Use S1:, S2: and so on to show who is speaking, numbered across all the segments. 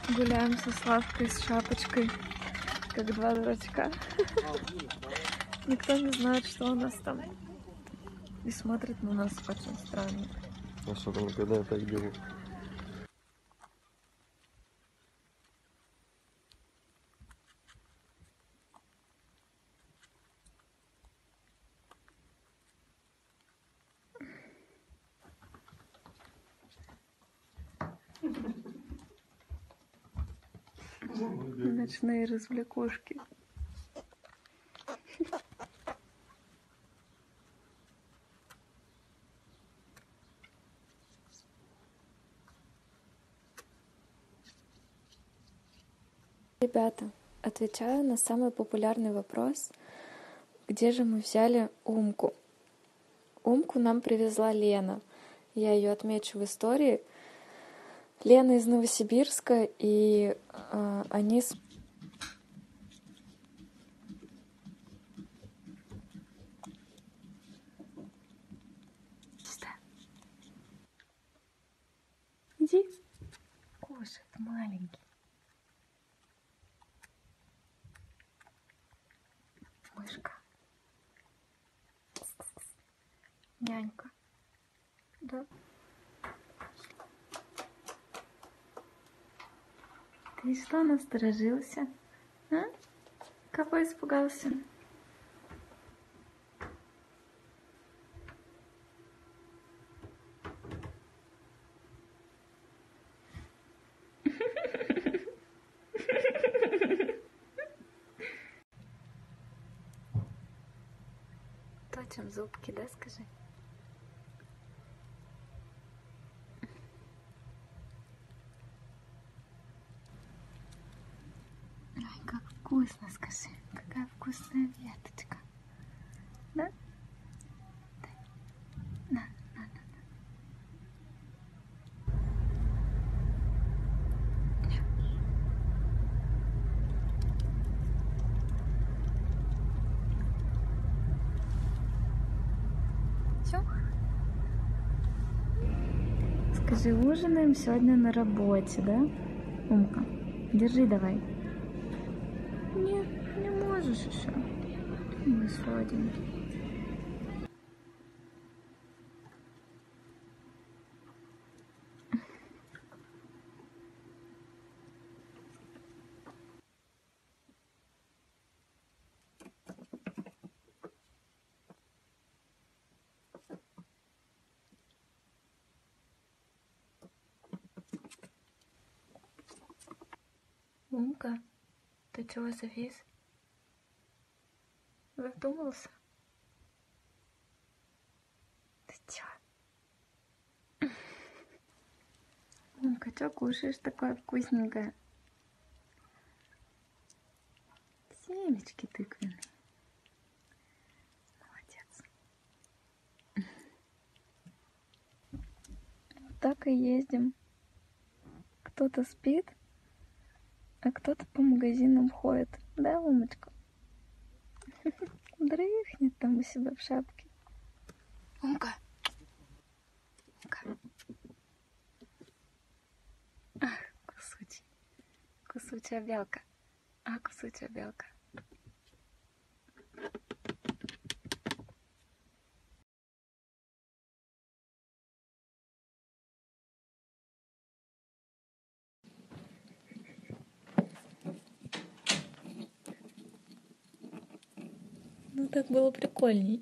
S1: Гуляем со Славкой с шапочкой, как два дурачка. Никто не знает, что у нас там. И смотрит на нас очень странно.
S2: А что там, когда я так делаю?
S1: Ночные развлекушки. Ребята, отвечаю на самый популярный вопрос, где же мы взяли Умку. Умку нам привезла Лена. Я ее отмечу в истории. Лена из Новосибирска, и они с... Иди. Кушает маленький. Мышка. Нянька. Да. Ты что, насторожился? А? Кого испугался? Точим зубки, да, скажи? Ой, как вкусно, скажи. Какая вкусная веточка. Да? Дай. На. Все? Скажи, ужинаем сегодня на работе, да? Умка, держи давай. Нет, не можешь еще. Мы сладенький. Умка, ты чего завис? Задумался? Ты чё? Умка, чё кушаешь такое вкусненькое? Семечки тыквенные. Молодец. Вот так и ездим. Кто-то спит, а кто-то по магазинам ходит. Да, Умочка? Дрыхнет там у себя в шапке. Умка. Умка. Ах, кусучий. Кусучая белка. А, кусучая белка. Ну так было прикольней.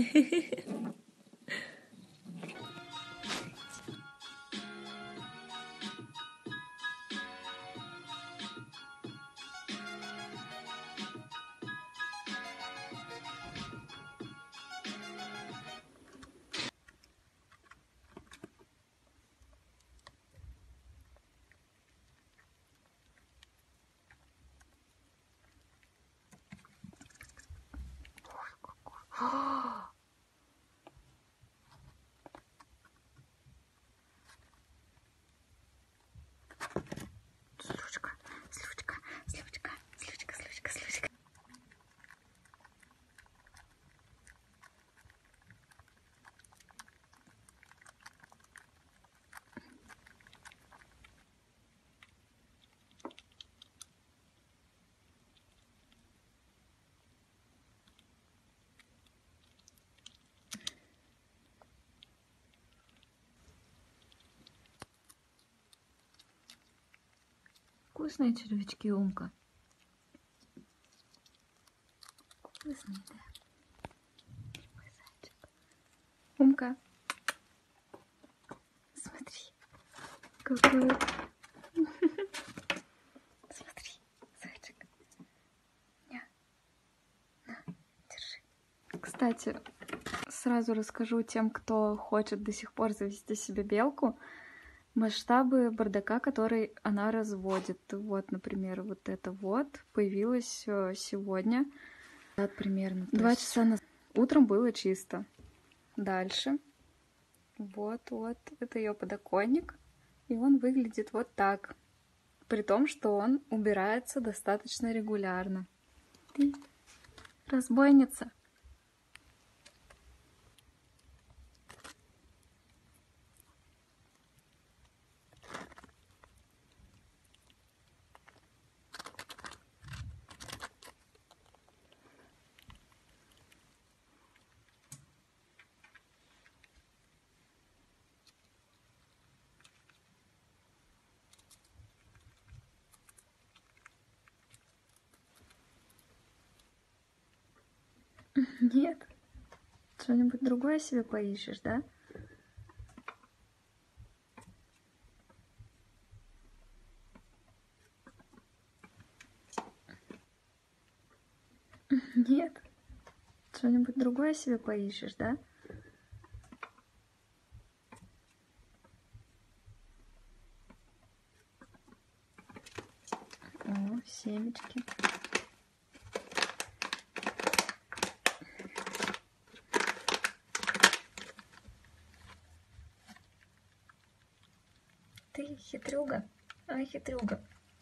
S1: Слючка, слючка, слючка, слючка, слючка, слючка. Вкусные червячки, Умка. Вкусные, да? Мой зайчик. Умка. Смотри, какой. Смотри, зайчик. На, держи. Кстати, сразу расскажу тем, кто хочет до сих пор завести себе белку, масштабы бардака, который она разводит. Вот, например, вот это вот появилось сегодня. Примерно 2 часа назад. Утром было чисто. Дальше. Вот, это ее подоконник. И он выглядит вот так. При том, что он убирается достаточно регулярно. Ты разбойница. Нет. Что-нибудь другое себе поищешь, да? Нет. Что-нибудь другое себе поищешь, да? О, семечки. Ты хитрюга. Ай, хитрюга.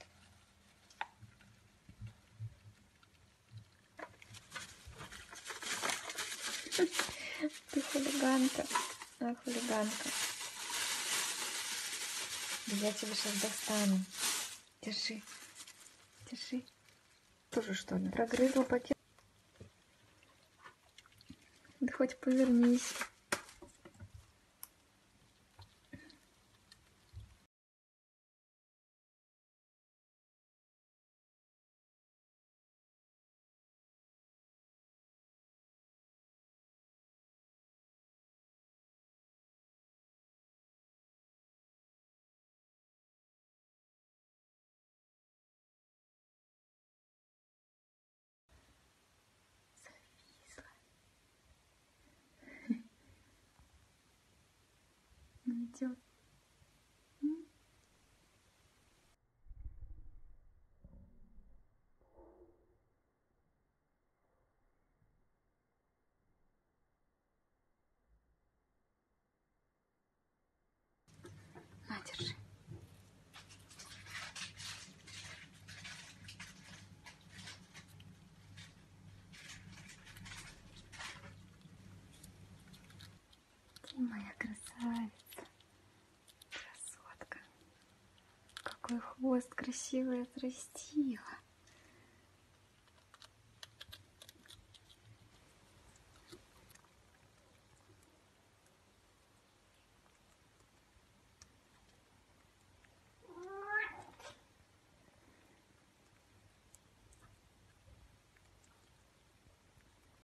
S1: Ты хулиганка. Ай, хулиганка. Я тебя сейчас достану. Держи. Держи. Тоже что ли? Прогрызла пакет. Да хоть повернись. Не идет. На, держи. Ты моя красавица. Красотка. Какой хвост красивый отрастила.